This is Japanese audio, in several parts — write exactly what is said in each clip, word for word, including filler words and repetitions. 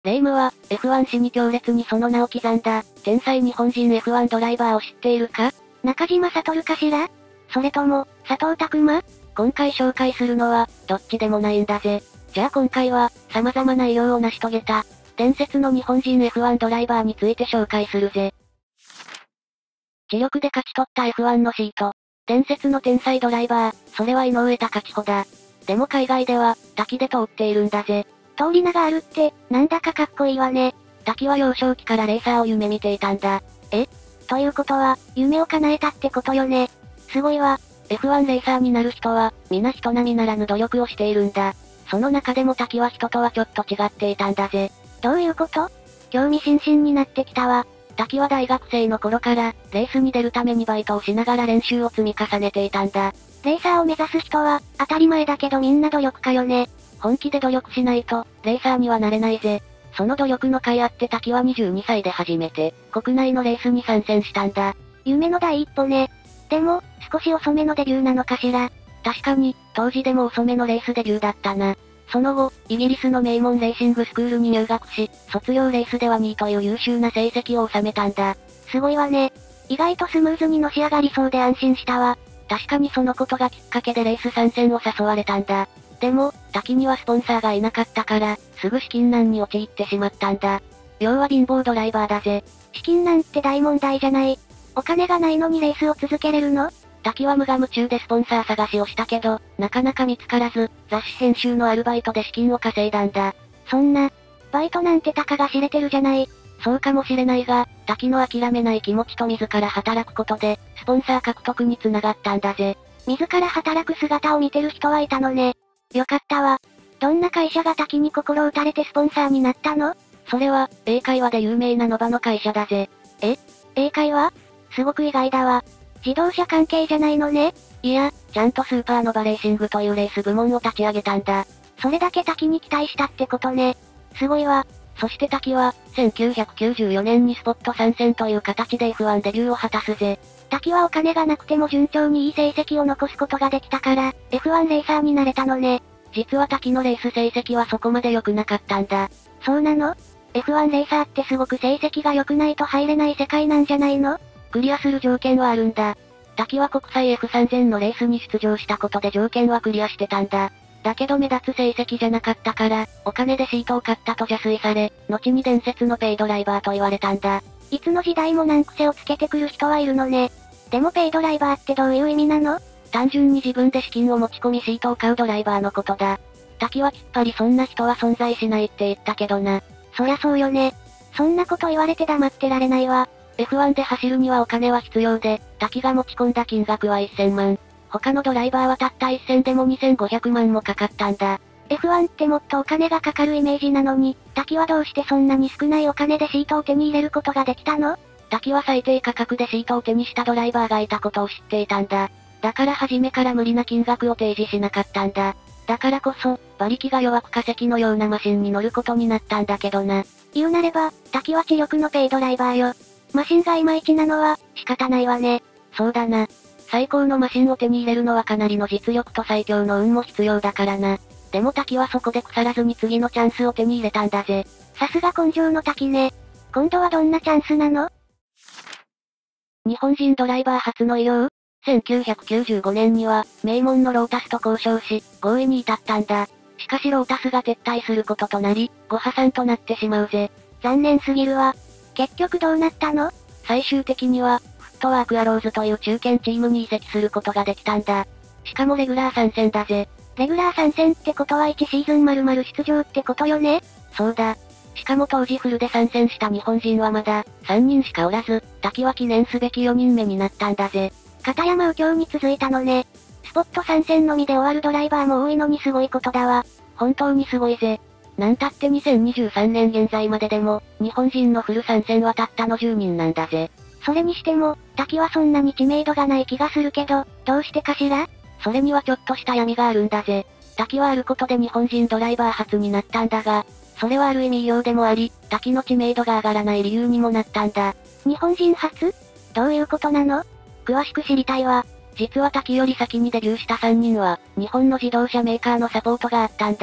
レイムは、エフワン 史に強烈にその名を刻んだ、天才日本人 エフワン ドライバーを知っているか？ 中島悟かしら？それとも、佐藤拓馬？ 今回紹介するのは、どっちでもないんだぜ。じゃあ今回は、様々な偉業を成し遂げた、伝説の日本人 エフワン ドライバーについて紹介するぜ。知力で勝ち取った エフワン のシート。伝説の天才ドライバー、それは井上貴彦だ。でも海外では、滝で通っているんだぜ。 通り名があるって、なんだかかっこいいわね。 滝は幼少期からレーサーを夢見ていたんだ。 え？ということは、夢を叶えたってことよね。すごいわ。 エフワン レーサーになる人は、皆人並みならぬ努力をしているんだ。その中でも滝は人とはちょっと違っていたんだぜ。 どういうこと？興味津々になってきたわ。 滝は大学生の頃から、レースに出るためにバイトをしながら練習を積み重ねていたんだ。 レーサーを目指す人は、当たり前だけどみんな努力家よね。 本気で努力しないと、レーサーにはなれないぜ。その努力の甲斐あって滝はにじゅうにさいで初めて、国内のレースに参戦したんだ。 夢の第一歩ね。でも、少し遅めのデビューなのかしら。 確かに、当時でも遅めのレースデビューだったな。その後、イギリスの名門レーシングスクールに入学し、卒業レースではにいという優秀な成績を収めたんだ。 すごいわね。意外とスムーズにのし上がりそうで安心したわ。 確かにそのことがきっかけでレース参戦を誘われたんだ。でも、滝にはスポンサーがいなかったから、すぐ資金難に陥ってしまったんだ。要は貧乏ドライバーだぜ。 資金難って大問題じゃない。お金がないのにレースを続けれるの？ 滝は無我夢中でスポンサー探しをしたけど、なかなか見つからず、雑誌編集のアルバイトで資金を稼いだんだ。 そんな、バイトなんてたかが知れてるじゃない。 そうかもしれないが、滝の諦めない気持ちと自ら働くことで、スポンサー獲得につながったんだぜ。 自ら働く姿を見てる人はいたのね。よかったわ。どんな会社が滝に心打たれてスポンサーになったの？ それは、英会話で有名なノバの会社だぜ。 え？英会話？すごく意外だわ。自動車関係じゃないのね？ いや、ちゃんとスーパーノバレーシングというレース部門を立ち上げたんだ。 それだけ滝に期待したってことね。すごいわ。 そして滝は、せんきゅうひゃくきゅうじゅうよねんにスポット参戦という形で エフワン デビューを果たすぜ。 滝はお金がなくても順調にいい成績を残すことができたから、エフワン レーサーになれたのね。 実は滝のレース成績はそこまで良くなかったんだ。 そうなの？ エフワン レーサーってすごく成績が良くないと入れない世界なんじゃないの？ クリアする条件はあるんだ。滝は国際 エフさんぜん のレースに出場したことで条件はクリアしてたんだ。だけど目立つ成績じゃなかったから、お金でシートを買ったと邪推され、後に伝説のペイドライバーと言われたんだ。 いつの時代も難癖をつけてくる人はいるのね。でもペイドライバーってどういう意味なの？ 単純に自分で資金を持ち込みシートを買うドライバーのことだ。滝はきっぱりそんな人は存在しないって言ったけどな。 そりゃそうよね。そんなこと言われて黙ってられないわ。 エフワン で走るにはお金は必要で、滝が持ち込んだ金額はせんまん。他のドライバーはたったせんでもにせんごひゃくまんもかかったんだ。 エフワン ってもっとお金がかかるイメージなのに、滝はどうしてそんなに少ないお金でシートを手に入れることができたの？ 滝は最低価格でシートを手にしたドライバーがいたことを知っていたんだ。だから初めから無理な金額を提示しなかったんだ。だからこそ、馬力が弱く化石のようなマシンに乗ることになったんだけどな。 言うなれば、滝は知力のペイドライバーよ。マシンがいまいちなのは、仕方ないわね。 そうだな。最高のマシンを手に入れるのはかなりの実力と最強の運も必要だからな。でも滝はそこで腐らずに次のチャンスを手に入れたんだぜ。 さすが根性の滝ね。今度はどんなチャンスなの？ 日本人ドライバー初の偉業？せんきゅうひゃくきゅうじゅうごねんには、名門のロータスと交渉し、合意に至ったんだ。しかしロータスが撤退することとなり、ご破産となってしまうぜ。 残念すぎるわ。結局どうなったの？ 最終的には、フットワークアローズという中堅チームに移籍することができたんだ。しかもレギュラー参戦だぜ。 レギュラー参戦ってことはいちシーズン丸々出場ってことよね？ そうだ。しかも当時フルで参戦した日本人はまだ、さんにんしかおらず、滝は記念すべきよにんめになったんだぜ。 片山右京に続いたのね。スポット参戦のみで終わるドライバーも多いのにすごいことだわ。 本当にすごいぜ。なんたってにせんにじゅうさんねん現在まででも、日本人のフル参戦はたったのじゅうにんなんだぜ。 それにしても、滝はそんなに知名度がない気がするけど、どうしてかしら？ それにはちょっとした闇があるんだぜ。滝はあることで日本人ドライバー初になったんだが、それはある意味異様でもあり、滝の知名度が上がらない理由にもなったんだ。 日本人初？どういうことなの？詳しく知りたいわ。 実は滝より先にデビューしたさんにんは、日本の自動車メーカーのサポートがあったんだ。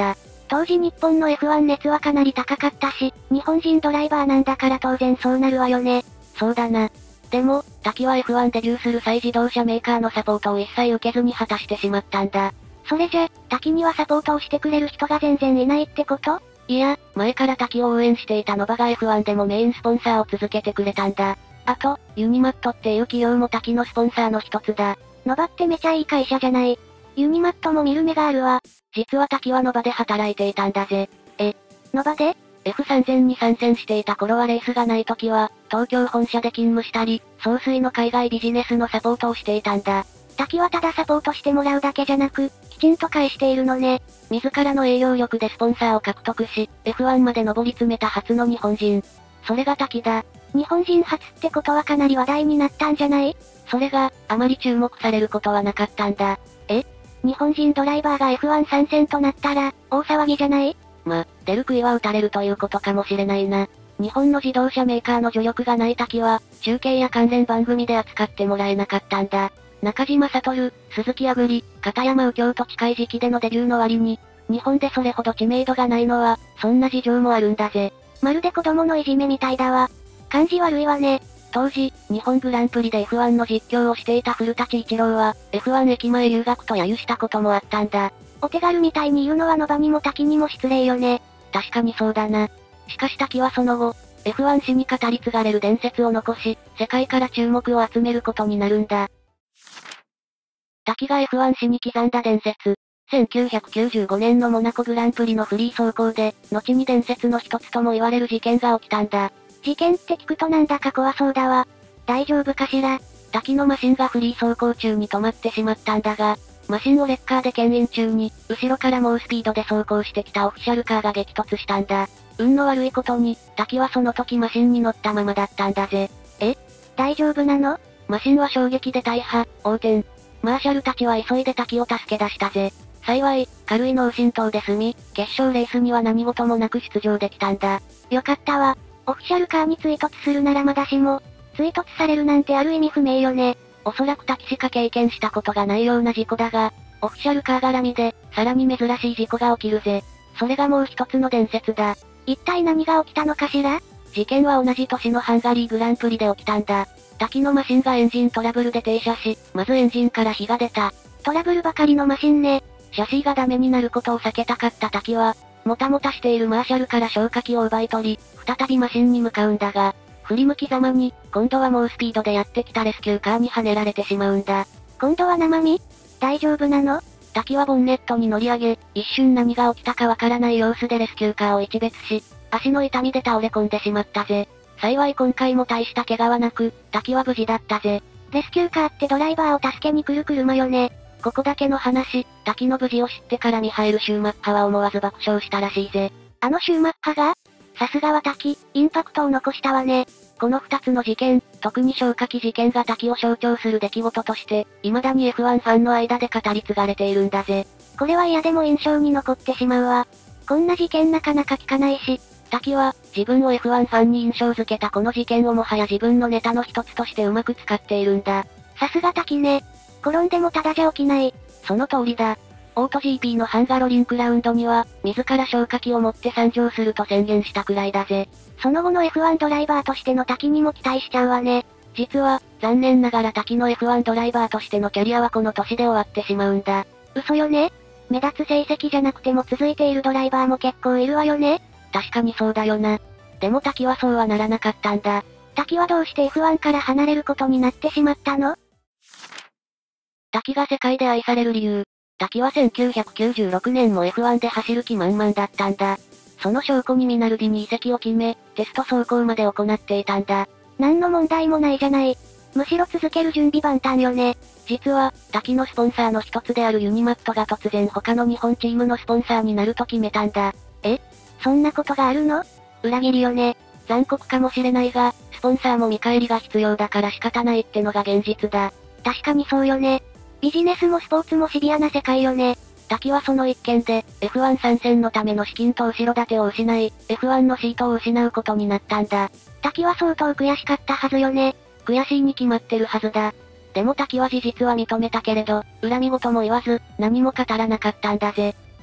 当時日本の エフワン 熱はかなり高かったし、日本人ドライバーなんだから当然そうなるわよね。 そうだな。でも、滝は エフワン デビューする際自動車メーカーのサポートを一切受けずに果たしてしまったんだ。 それじゃ、滝にはサポートをしてくれる人が全然いないってこと？ いや、前から滝を応援していたノバが エフワン でもメインスポンサーを続けてくれたんだ。あと、ユニマットっていう企業も滝のスポンサーの一つだ。 ノバってめちゃいい会社じゃない。ユニマットも見る目があるわ。 実は滝はノバで働いていたんだぜ。 え、ノバで？ エフさんぜん に参戦していた頃はレースがない時は、東京本社で勤務したり、総帥の海外ビジネスのサポートをしていたんだ。 滝はただサポートしてもらうだけじゃなく、きちんと返しているのね。 自らの営業力でスポンサーを獲得し、エフワン まで上り詰めた初の日本人。それが滝だ。 日本人初ってことはかなり話題になったんじゃない？ それが、あまり注目されることはなかったんだ。 え？日本人ドライバーが エフワン 参戦となったら、大騒ぎじゃない？ ま、出る杭は打たれるということかもしれないな。日本の自動車メーカーの助力がない滝は、中継や関連番組で扱ってもらえなかったんだ。中島悟、鈴木あぐり、片山右京と近い時期でのデビューの割に、日本でそれほど知名度がないのは、そんな事情もあるんだぜ。 まるで子供のいじめみたいだわ。感じ悪いわね。 当時、日本グランプリで エフワン の実況をしていた古舘一郎は、エフワン 駅前留学と揶揄したこともあったんだ。 お手軽みたいに言うのはノバにも滝にも失礼よね。 確かにそうだな。しかし滝はその後、エフワン 史に語り継がれる伝説を残し、世界から注目を集めることになるんだ。滝が エフワン 史に刻んだ伝説。せんきゅうひゃくきゅうじゅうごねんのモナコグランプリのフリー走行で、後に伝説の一つとも言われる事件が起きたんだ。 事件って聞くとなんだか怖そうだわ。大丈夫かしら？ 滝のマシンがフリー走行中に止まってしまったんだが、マシンをレッカーで牽引中に、後ろから猛スピードで走行してきたオフィシャルカーが激突したんだ。運の悪いことに、滝はその時マシンに乗ったままだったんだぜ。 え？大丈夫なの？ マシンは衝撃で大破、横転。マーシャルたちは急いで滝を助け出したぜ。幸い、軽い脳震盪で済み、決勝レースには何事もなく出場できたんだ。 よかったわ。オフィシャルカーに追突するならまだしも、追突されるなんてある意味不明よね。 おそらく滝しか経験したことがないような事故だが、オフィシャルカー絡みで、さらに珍しい事故が起きるぜ。それがもう一つの伝説だ。 一体何が起きたのかしら？ 事件は同じ年のハンガリーグランプリで起きたんだ。滝のマシンがエンジントラブルで停車し、まずエンジンから火が出た。 トラブルばかりのマシンね。 シャシーがダメになることを避けたかった滝は、もたもたしているマーシャルから消火器を奪い取り、再びマシンに向かうんだが、振り向きざまに、今度は猛スピードでやってきたレスキューカーに跳ねられてしまうんだ。 今度は生身？大丈夫なの？ 滝はボンネットに乗り上げ、一瞬何が起きたかわからない様子でレスキューカーを一別し、足の痛みで倒れ込んでしまったぜ。幸い今回も大した怪我はなく、滝は無事だったぜ。 レスキューカーってドライバーを助けに来る車よね。 ここだけの話、滝の無事を知ってからミハエル・シューマッハは思わず爆笑したらしいぜ。 あのシューマッハが？さすがは滝、インパクトを残したわね。 この二つの事件、特に消火器事件が滝を象徴する出来事として、未だに エフワン ファンの間で語り継がれているんだぜ。 これは嫌でも印象に残ってしまうわ。こんな事件なかなか聞かないし。 滝は、自分を エフワン ファンに印象づけたこの事件をもはや自分のネタの一つとしてうまく使っているんだ。 さすが滝ね。転んでもただじゃ起きない。 その通りだ。オート ジーピー のハンガロリンクラウンドには、自ら消火器を持って参上すると宣言したくらいだぜ。 その後の エフワン ドライバーとしての滝にも期待しちゃうわね。 実は、残念ながら滝の エフワン ドライバーとしてのキャリアはこの年で終わってしまうんだ。 嘘よね？目立つ成績じゃなくても続いているドライバーも結構いるわよね。 確かにそうだよな。でも滝はそうはならなかったんだ。 滝はどうして エフワン から離れることになってしまったの？ 滝が世界で愛される理由。滝はせんきゅうひゃくきゅうじゅうろくねんも エフワン で走る気満々だったんだ。その証拠にミナルディに移籍を決め、テスト走行まで行っていたんだ。 何の問題もないじゃない。むしろ続ける準備万端よね。 実は、滝のスポンサーの一つであるユニマットが突然他の日本チームのスポンサーになると決めたんだ。 え？そんなことがあるの？裏切りよね。 残酷かもしれないが、スポンサーも見返りが必要だから仕方ないってのが現実だ。 確かにそうよね。ビジネスもスポーツもシビアな世界よね。 滝はその一件で、エフワン 参戦のための資金と後ろ盾を失い、エフワン のシートを失うことになったんだ。 滝は相当悔しかったはずよね。 悔しいに決まってるはずだ。でも滝は事実は認めたけれど、恨み事も言わず、何も語らなかったんだぜ。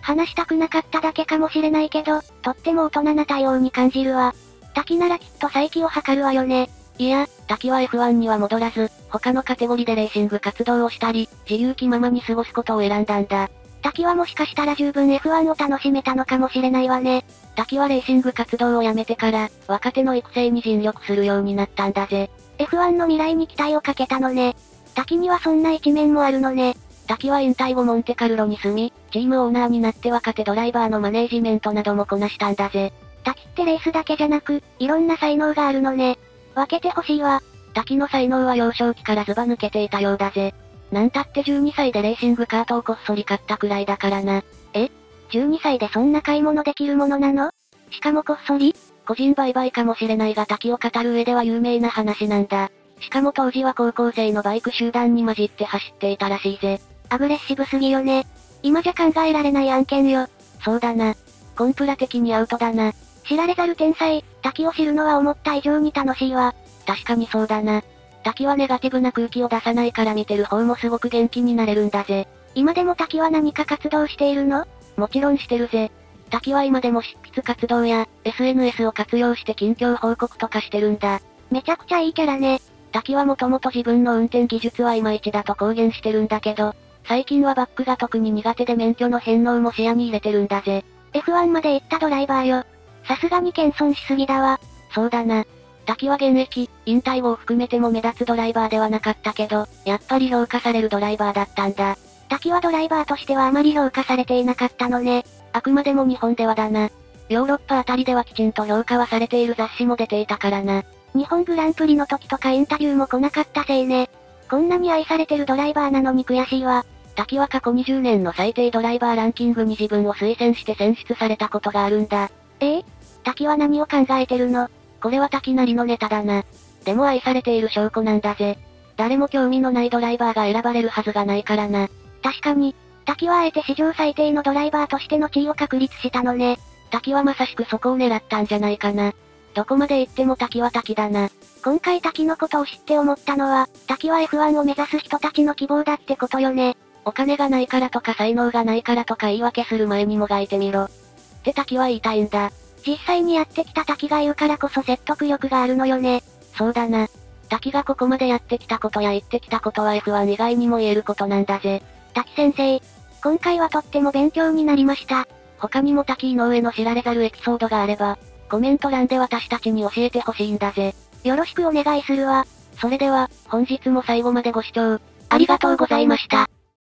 話したくなかっただけかもしれないけど、とっても大人な対応に感じるわ。滝ならきっと再起を図るわよね。 いや、滝は エフワン には戻らず、他のカテゴリーでレーシング活動をしたり、自由気ままに過ごすことを選んだんだ。 滝はもしかしたら十分 エフワン を楽しめたのかもしれないわね。 滝はレーシング活動をやめてから、若手の育成に尽力するようになったんだぜ。 エフワン の未来に期待をかけたのね。滝にはそんな一面もあるのね。 滝は引退後モンテカルロに住み、チームオーナーになって若手ドライバーのマネージメントなどもこなしたんだぜ。 滝ってレースだけじゃなく、いろんな才能があるのね。分けてほしいわ。 滝の才能は幼少期からズバ抜けていたようだぜ。なんたってじゅうにさいでレーシングカートをこっそり買ったくらいだからな。 え ?じゅうに 歳でそんな買い物できるものなの？しかもこっそり？ 個人売買かもしれないが滝を語る上では有名な話なんだ。しかも当時は高校生のバイク集団に混じって走っていたらしいぜ。 アグレッシブすぎよね。今じゃ考えられない案件よ。 そうだな。コンプラ的にアウトだな。 知られざる天才、滝を知るのは思った以上に楽しいわ。 確かにそうだな。滝はネガティブな空気を出さないから見てる方もすごく元気になれるんだぜ。 今でも滝は何か活動しているの？ もちろんしてるぜ。滝は今でも執筆活動や、エスエヌエス を活用して近況報告とかしてるんだ。 めちゃくちゃいいキャラね。 滝はもともと自分の運転技術はいまいちだと公言してるんだけど、最近はバックが特に苦手で免許の返納も視野に入れてるんだぜ。 エフワン まで行ったドライバーよ。さすがに謙遜しすぎだわ。 そうだな。滝は現役、引退後を含めても目立つドライバーではなかったけど、やっぱり評価されるドライバーだったんだ。 滝はドライバーとしてはあまり評価されていなかったのね。 あくまでも日本ではだな。ヨーロッパあたりではきちんと評価はされている雑誌も出ていたからな。 日本グランプリの時とかインタビューも来なかったせいね。こんなに愛されてるドライバーなのに悔しいわ。 滝は過去にじゅうねんの最低ドライバーランキングに自分を推薦して選出されたことがあるんだ。 ええ？滝は何を考えてるの？ これは滝なりのネタだな。でも愛されている証拠なんだぜ。誰も興味のないドライバーが選ばれるはずがないからな。 確かに、滝はあえて史上最低のドライバーとしての地位を確立したのね。 滝はまさしくそこを狙ったんじゃないかな。どこまで行っても滝は滝だな。 今回滝のことを知って思ったのは、滝は エフワン を目指す人たちの希望だってことよね。 お金がないからとか才能がないからとか言い訳する前にもがいてみろ。って滝は言いたいんだ。 実際にやってきた滝が言うからこそ説得力があるのよね。 そうだな。滝がここまでやってきたことや言ってきたことは エフワン 以外にも言えることなんだぜ。 滝先生、今回はとっても勉強になりました。 他にも滝井上の知られざるエピソードがあれば、コメント欄で私たちに教えてほしいんだぜ。 よろしくお願いするわ。 それでは、本日も最後までご視聴、ありがとうございました。